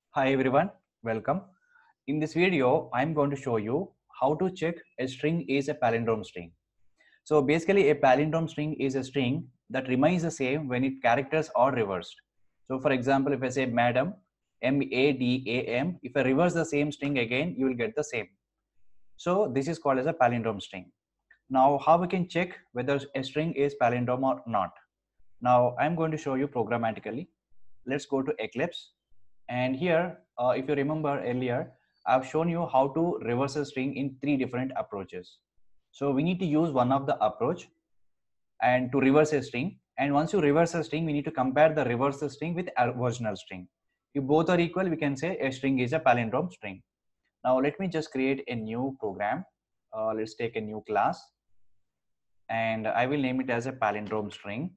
Hi everyone, welcome. In this video, I'm going to show you how to check a string is a palindrome string. So basically a palindrome string is a string that remains the same when its characters are reversed. So for example, if I say madam, M-A-D-A-M, if I reverse the same string again, you will get the same. So this is called as a palindrome string. Now how we can check whether a string is palindrome or not. Now I'm going to show you programmatically. Let's go to Eclipse. And here, if you remember earlier, I've shown you how to reverse a string in 3 different approaches. So we need to use one of the approach and to reverse a string. And once you reverse a string, we need to compare the reverse string with original string. If both are equal, we can say a string is a palindrome string. Now let me just create a new program. Let's take a new class and I will name it as a palindrome string.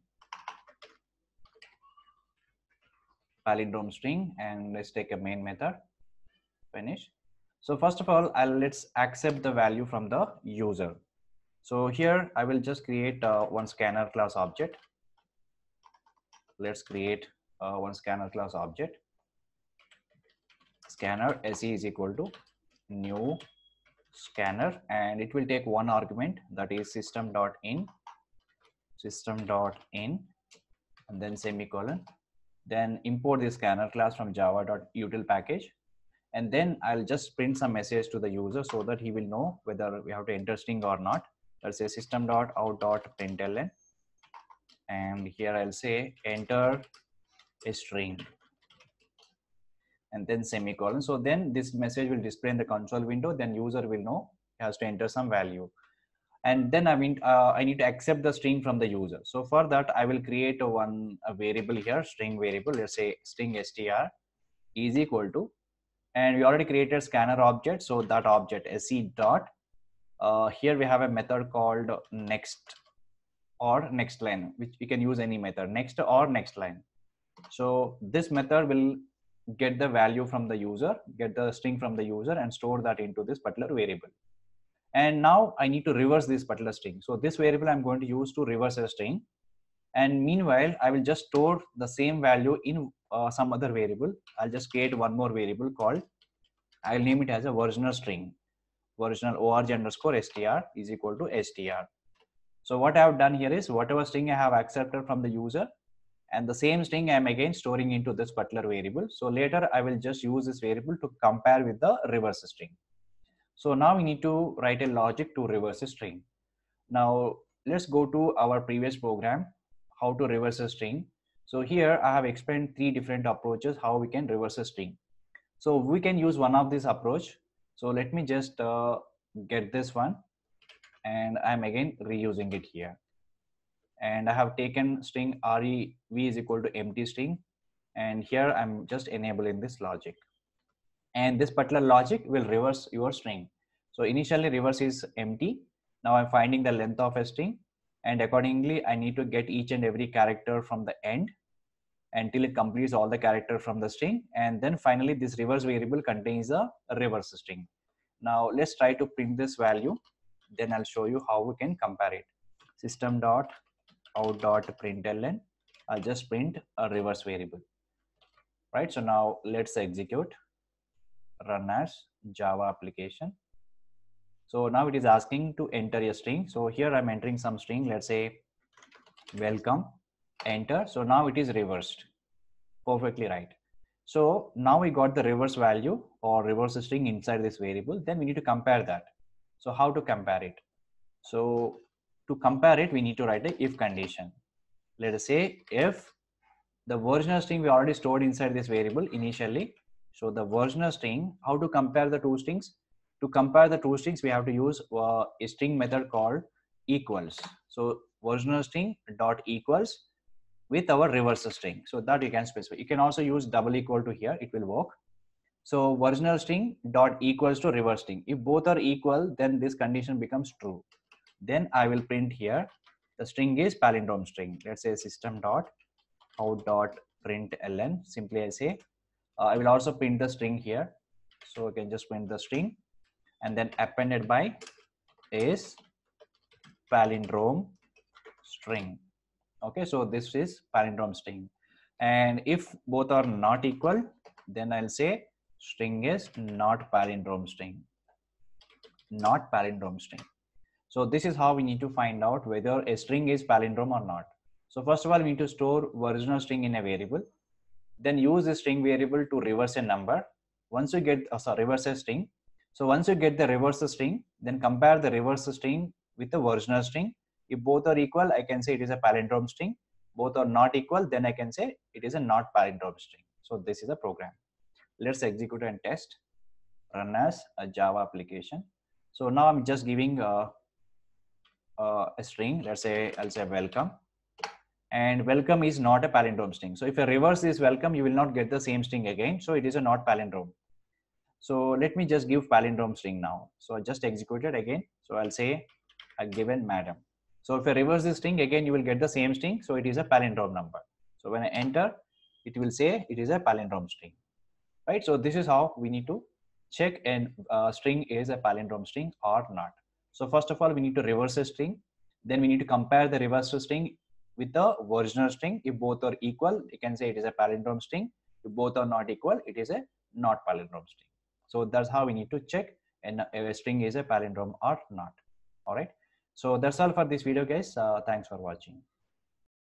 Palindrome string, and let's take a main method. Finish. So first of all, let's accept the value from the user. So here I will just create one scanner class object. Let's create one scanner class object. Scanner se is equal to new scanner, and it will take one argument, that is system.in, and then semicolon. Then import the scanner class from java.util package. And then I'll just print some message to the user so that he will know whether we have to enter string or not. Let's say system.out.println, and here I'll say enter a string and then semicolon. So then this message will display in the console window, then user will know he has to enter some value. And then I need to accept the string from the user. So for that I will create a variable here, string variable. Let's say string str is equal to, and we already created scanner object, so that object se dot, here we have a method called next or next line, which we can use any method, next or next line. So this method will get the value from the user, get the string from the user, and store that into this particular variable. And now I need to reverse this particular string. So this variable I'm going to use to reverse a string, and meanwhile I will just store the same value in some other variable. I'll just create one more variable called, I'll name it as a original string, original org_str is equal to str. So what I have done here is whatever string I have accepted from the user, and the same string I am again storing into this particular variable. So later I will just use this variable to compare with the reverse string. So now we need to write a logic to reverse a string. Now let's go to our previous program, how to reverse a string. So here I have explained 3 different approaches how we can reverse a string. So we can use one of this approach. So let me just get this one, and I'm again reusing it here. And I have taken string rev is equal to empty string, and here I'm just enabling this logic. And this particular logic will reverse your string. So initially reverse is empty. Now I'm finding the length of a string, and accordingly I need to get each and every character from the end until it completes all the character from the string, and then finally this reverse variable contains a reverse string. Now let's try to print this value, then I'll show you how we can compare it. System.out.println, I'll just print a reverse variable, right? So now let's execute, run as Java application. So now it is asking to enter a string. So here I'm entering some string, let's say welcome, enter. So now it is reversed, perfectly right. So now we got the reverse value or reverse string inside this variable. Then we need to compare that. So how to compare it? So to compare it, we need to write a if condition. Let us say if the original string we already stored inside this variable initially. So the original string, how to compare the 2 strings? To compare the 2 strings, we have to use a string method called equals. So original string dot equals with our reverse string, so that you can specify. You can also use double equal to here, it will work. So original string dot equals to reverse string. If both are equal, then this condition becomes true. Then I will print here the string is palindrome string. Let's say system dot out dot println. Simply I say I will also print the string here. So I can just print the string, and then appended by is palindrome string. Okay, so this is palindrome string. And if both are not equal, then I'll say string is not palindrome string, not palindrome string. So this is how we need to find out whether a string is palindrome or not. So first of all, we need to store original string in a variable, then use the string variable to reverse a number. Once you get reverse a string, so once you get the reverse string, then compare the reverse string with the original string. If both are equal, I can say it is a palindrome string. Both are not equal, then I can say it is a not palindrome string. So this is a program. Let's execute and test. Run as a Java application. So now I'm just giving a string. Let's say I'll say welcome, and welcome is not a palindrome string. So if I reverse this welcome, you will not get the same string again. So it is a not palindrome. So let me just give palindrome string now. So I just execute it again. So I'll say a given madam. So if I reverse this string again, you will get the same string. So it is a palindrome number. So when I enter, it will say it is a palindrome string, right? So this is how we need to check an string is a palindrome string or not. So first of all, we need to reverse a string. Then we need to compare the reverse string with the original string. If both are equal, you can say it is a palindrome string. If both are not equal, it is a not palindrome string. So that's how we need to check a string is a palindrome or not. All right. So that's all for this video, guys. Thanks for watching.